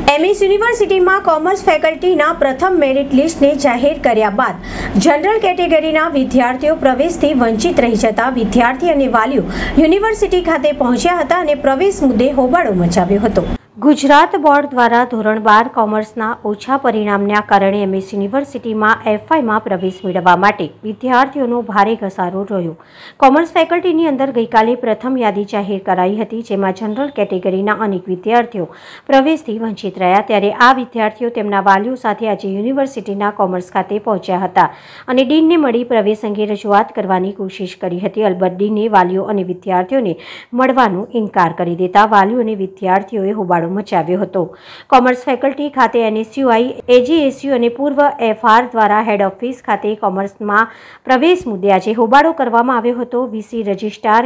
MS યુનિવર્સિટીમાં commerce ફેકલ્ટીના પ્રથમ merit લિસ્ટને જાહેર કર્યા બાદ જનરલ કેટેગરીના વિદ્યાર્થીઓ પ્રવેશથી વંચિત રહી જતા વિદ્યાર્થી અને વાલીઓ યુનિવર્સિટી ખાતે પહોંચ્યા હતા અને પ્રવેશ મુદ્દે હોબાળો મચાવ્યો હતો। ગુજરાત બોર્ડ દ્વારા ધોરણ 12 કોમર્સના ઓછા પરિણામના કારણે એમએસ યુનિવર્સિટીમાં એફઆઈમાં પ્રવેશ મેળવવા માટે વિદ્યાર્થીઓનો ભારે ઘસારો રહ્યો। કોમર્સ ફેકલ્ટીની અંદર ગઈકાલે પ્રથમ યાદી જાહેર કરાઈ હતી, જેમાં જનરલ કેટેગરીના અનેક વિદ્યાર્થીઓ પ્રવેશથી વંચિત રહ્યા। ત્યારે આ વિદ્યાર્થીઓ તેમના વાલીઓ સાથે આજે યુનિવર્સિટીના કોમર્સ ખાતે પહોંચ્યા હતા અને ડીનને મળી પ્રવેશ અંગે રજૂઆત કરવાની કોશિશ કરી હતી। અલબત્ત ડીને વાલીઓ અને વિદ્યાર્થીઓને મળવાનો ઇનકાર કરી દેતા વાલીઓ અને વિદ્યાર્થીઓએ હોબાળો મચાવ્યો હતો। કોમર્સ ફેકલ્ટી ખાતે એનએસયુઆઈ, એજીએસયુ અને પૂર્વ એફઆર દ્વારા હેડ ઓફિસ ખાતે કોમર્સમાં પ્રવેશ મુદ્દે આજે હોબાળો કરવામાં આવ્યો હતો। વીસી રજિસ્ટ્રાર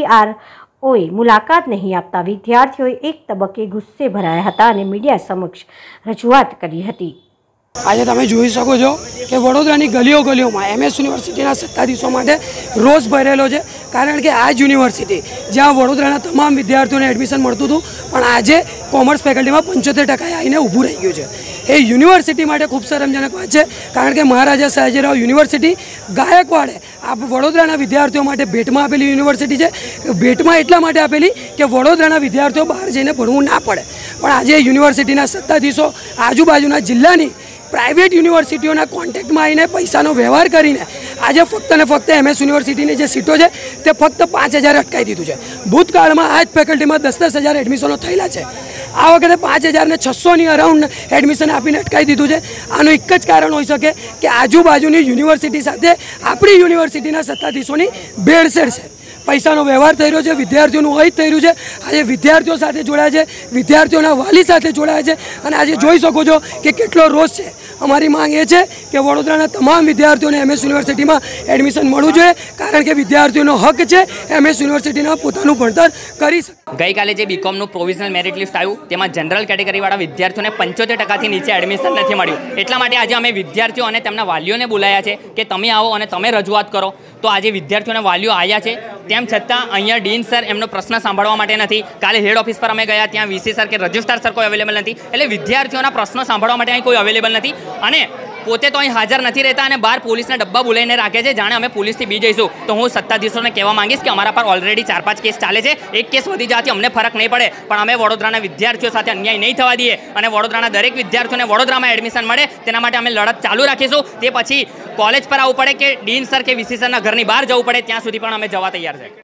કેપીઆરઓએ મુલાકાત નહીં આપતા વિદ્યાર્થીઓએ એક તબક્કે ગુસ્સે ભરાયા હતા અને મીડિયા સમક્ષ રજૂઆત કરી હતી। આજે તમે જોઈ શકો છો કે વડોદરાની ગલીઓ ગલીઓમાં એમએસ યુનિવર્સિટીના સત્તાધીશો માટે રોષ ભરેલો છે, કારણ કે આ જ યુનિવર્સિટી જ્યાં વડોદરાના તમામ વિદ્યાર્થીઓને એડમિશન મળતું હતું, પણ આજે કોમર્સ ફેકલ્ટીમાં 75% આવીને ઊભું રહી ગયું છે। એ યુનિવર્સિટી માટે ખૂબ શરમજનક વાત છે, કારણ કે મહારાજા સયાજીરાવ યુનિવર્સિટી ગાયકવાડે આ વડોદરાના વિદ્યાર્થીઓ માટે ભેટમાં આપેલી યુનિવર્સિટી છે। ભેટમાં એટલા માટે આપેલી કે વડોદરાના વિદ્યાર્થીઓ બહાર જઈને ભણવું ના પડે, પણ આજે યુનિવર્સિટીના સત્તાધીશો આજુબાજુના જિલ્લાની પ્રાઇવેટ યુનિવર્સિટીઓના કોન્ટેક્ટમાં આવીને પૈસાનો વ્યવહાર કરીને આજે ફક્ત ને ફક્ત એમએસ યુનિવર્સિટીની જે સીટો છે તે ફક્ત 5000 અટકાવી દીધું છે। ભૂતકાળમાં આ જ ફેકલ્ટીમાં 10,000 એડમિશનો થયેલા છે, આ વખતે 5600ની અરાઉન્ડ એડમિશન આપીને અટકાવી દીધું છે। આનું એક જ કારણ હોઈ શકે કે આજુબાજુની યુનિવર્સિટી સાથે આપણી યુનિવર્સિટીના સત્તાધીશોની ભેળસેળ છે, પૈસાનો વ્યવહાર થઈ રહ્યો છે, વિદ્યાર્થીઓનું અહિત થઈ રહ્યું છે। આજે વિદ્યાર્થીઓ સાથે જોડાયા છે, વિદ્યાર્થીઓના વાલી સાથે જોડાયા છે અને આજે જોઈ શકો છો કે કેટલો રોષ છે। અમારી માંગ એ છે કે વડોદરાના તમામ વિદ્યાર્થીઓને એમએસ યુનિવર્સિટીમાં એડમિશન મળવું જોઈએ, કારણ કે વિદ્યાર્થીઓનો હક છે એમએસ યુનિવર્સિટીના પોતાનું ભણતર કરી શકે। ગઈકાલે જે બીકોમનું પ્રોવિઝનલ મેરિટ લિસ્ટ આવ્યું તેમાં જનરલ કેટેગરીવાળા વિદ્યાર્થીઓને 75%થી નીચે એડમિશન નથી મળ્યું। એટલા માટે આજે અમે વિદ્યાર્થીઓ અને તેમના વાલીઓને બોલાયા છે કે તમે આવો અને તમે રજૂઆત કરો। તો આજે વિદ્યાર્થીઓને વાલીઓ આવ્યા છે, તેમ છતાં અહીંયા ડીન સર એમનો પ્રશ્ન સાંભળવા માટે નથી। કાલે હેડ ઓફિસ પર અમે ગયા, ત્યાં વીસી સર કે રજિસ્ટ્રાર સર કોઈ અવેલેબલ નથી, એટલે વિદ્યાર્થીઓના પ્રશ્નો સાંભળવા માટે અહીં કોઈ અવેલેબલ નથી અને પોતે તો અહીં હાજર નથી રહેતા અને બહાર પોલીસના ડબ્બા બોલાવીને રાખે છે, જાણે અમે પોલીસથી બી જઈશું। તો હું સત્તાધીશોને કહેવા માંગીશ કે અમારા પર ઓલરેડી 4-5 કેસ ચાલે છે, એક કેસ વધી જવાથી અમને ફરક નહીં પડે, પણ અમે વડોદરાના વિદ્યાર્થીઓ સાથે અન્યાય નહીં થવા દઈએ અને વડોદરાના દરેક વિદ્યાર્થીઓને વડોદરામાં એડમિશન મળે તેના માટે અમે લડત ચાલુ રાખીશું। તે પછી કોલેજ પર આવવું પડે કે ડીન સર કે વીસી સરના ઘરની બહાર જવું પડે, ત્યાં સુધી પણ અમે જવા તૈયાર છે।